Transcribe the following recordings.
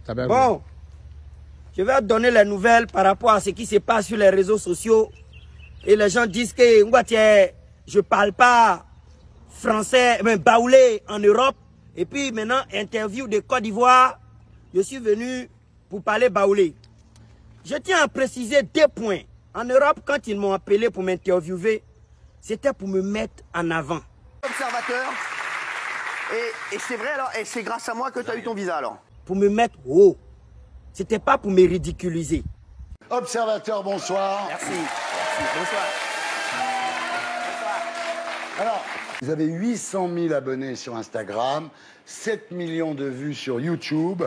Bon, je vais donner les nouvelles par rapport à ce qui se passe sur les réseaux sociaux. Et les gens disent que je ne parle pas français, mais baoulé en Europe. Et puis maintenant, interview de Côte d'Ivoire, je suis venu pour parler baoulé. Je tiens à préciser 2 points. En Europe, quand ils m'ont appelé pour m'interviewer, c'était pour me mettre en avant. Observateur. Et c'est vrai alors, et c'est grâce à moi que tu as eu ton visa alors? Pour me mettre haut. C'était pas pour me ridiculiser. Observateur, bonsoir. Merci. Bonsoir. Alors, vous avez 800 000 abonnés sur Instagram, 7 millions de vues sur YouTube.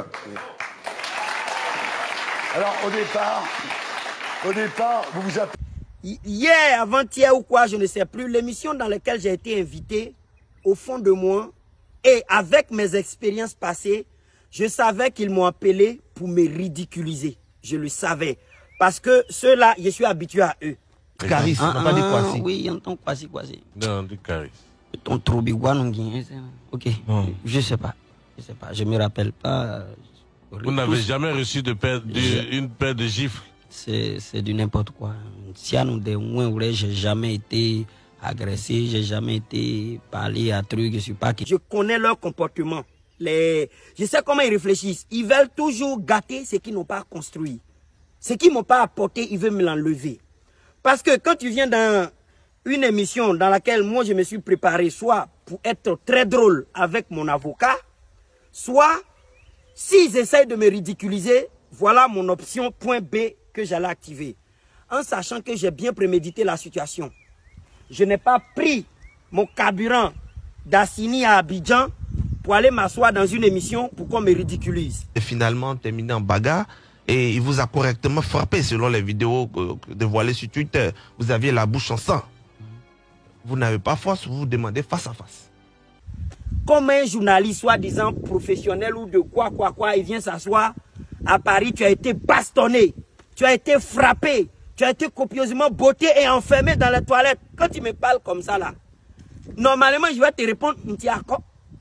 Alors, au départ, vous vous appelez... Hier, avant-hier ou quoi, je ne sais plus, l'émission dans laquelle j'ai été invité, au fond de moi, et avec mes expériences passées, je savais qu'ils m'ont appelé pour me ridiculiser. Je le savais. Parce que ceux-là, je suis habitué à eux. Caris, on n'a pas dit Kwasi. Oui, on entend Kwasi. Non, du Caris. Ton ok. Je sais pas. Je me rappelle pas. Vous n'avez jamais reçu une paire de gifles? C'est du n'importe quoi. Si à nous j'ai jamais été agressé, j'ai jamais été parlé à truc, je suis pas. Je connais leur comportement. Je sais comment ils réfléchissent. Ils veulent toujours gâter ce qu'ils n'ont pas construit. Ce qu'ils m'ont pas apporté, ils veulent me l'enlever. Parce que quand tu viens dans une émission dans laquelle moi je me suis préparé, soit pour être très drôle avec mon avocat, soit s'ils essayent de me ridiculiser, voilà mon option point B que j'allais activer. En sachant que j'ai bien prémédité la situation. Je n'ai pas pris mon carburant d'Assini à Abidjan pour aller m'asseoir dans une émission pour qu'on me ridiculise. Et finalement terminé en bagarre et il vous a correctement frappé selon les vidéos dévoilées sur Twitter. Vous aviez la bouche en sang. Vous n'avez pas force, vous vous demandez face à face. Comme un journaliste soi-disant professionnel ou de quoi, il vient s'asseoir à Paris, tu as été bastonné, tu as été frappé, tu as été copieusement botté et enfermé dans les toilettes. Quand tu me parles comme ça là, normalement je vais te répondre, Ntiako.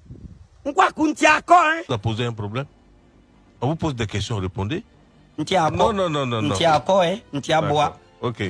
Hein? Ça a posé un problème? On vous pose des questions, répondez. Non. Ntiako, hein? Ntiaboa. Ok.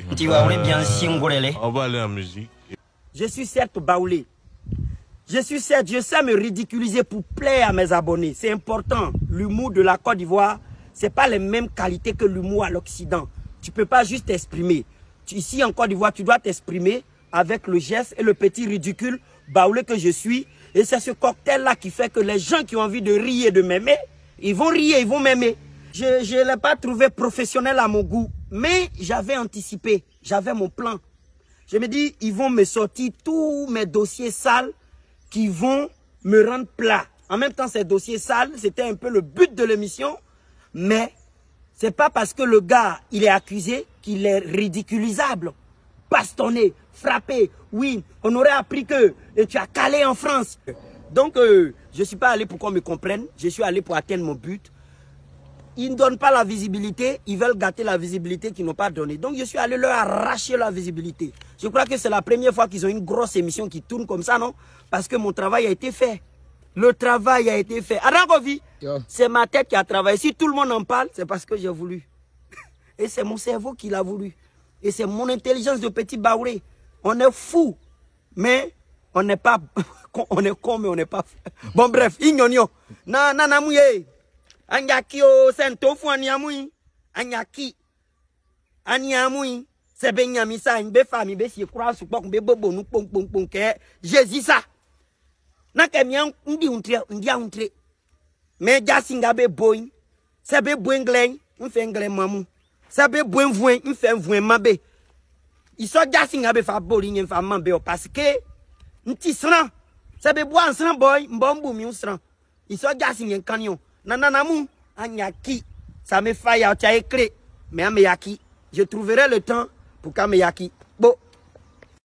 On va aller en musique. Je suis certes baoulé. Je sais me ridiculiser pour plaire à mes abonnés. C'est important. L'humour de la Côte d'Ivoire, c'est pas les mêmes qualités que l'humour à l'Occident. Tu peux pas juste t'exprimer. Ici en Côte d'Ivoire, tu dois t'exprimer avec le geste et le petit ridicule baoulé que je suis. Et c'est ce cocktail-là qui fait que les gens qui ont envie de rire et de m'aimer, ils vont rire, ils vont m'aimer. Je ne l'ai pas trouvé professionnel à mon goût, mais j'avais anticipé, j'avais mon plan. Je me dis, ils vont me sortir tous mes dossiers sales qui vont me rendre plat. En même temps, ces dossiers sales, c'était un peu le but de l'émission, mais c'est pas parce que le gars, il est accusé qu'il est ridiculisable. Bastonné, frappé, oui, on aurait appris que tu as calé en France. Donc, je ne suis pas allé pour qu'on me comprenne, je suis allé pour atteindre mon but. Ils ne donnent pas la visibilité, ils veulent gâter la visibilité qu'ils n'ont pas donnée. Donc, je suis allé leur arracher la visibilité. Je crois que c'est la première fois qu'ils ont une grosse émission qui tourne comme ça, non? Parce que mon travail a été fait. Le travail a été fait. Adankovi, c'est ma tête qui a travaillé. Si tout le monde en parle, c'est parce que j'ai voulu. Et c'est mon cerveau qui l'a voulu. Et c'est mon intelligence de petit baouré. On est fou, mais on n'est pas... on est con, mais on n'est pas... Bon, bref, ignonio. Nanamouye. Anyaki o sentofu anyamui. Anyaki. Anyamui. Sebe nyamisa, nbe fami, be si kura supok, nbe bobo, nou pong pong pong ke. Jésus ça. Nake mian, ndia untre. Mais jasinga be boing. Sebe boing glen, nfe nglen mamou. Sebe boing voin, nfe voin mabe. Iso jasinga be fa boli, nfa mambe, parce que, nti sran. Sebe bois sran boy, mbombu mi sran. Iso jasinga kanyon. Nananamu, anyaki. Ça me faille à écrit. Mais ameyaki. Je trouverai le temps pour qu'ameyaki. Bon.